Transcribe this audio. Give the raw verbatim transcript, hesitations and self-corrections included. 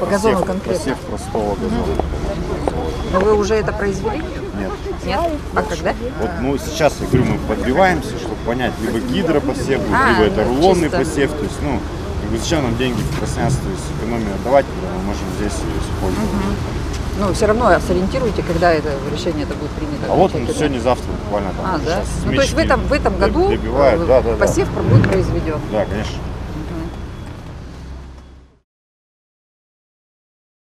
По газону посев, конкретно? посев простого газона. Но вы уже это произвели? Нет. Нет? А когда? Вот, ну, сейчас, я говорю, мы подбиваемся, чтобы понять, либо гидропосев, А, либо это ну, рулонный чисто. посев. То есть, ну, как бы зачем нам деньги в Красноярск, то есть экономию отдавать, когда мы можем здесь ее использовать. Ну, все равно сориентируйте, когда это решение это будет принято. А вот он сегодня-завтра буквально там. А, да? Сейчас Ну, то есть в этом, в этом году добивают. Да, да, посев будет произведен. Да, конечно.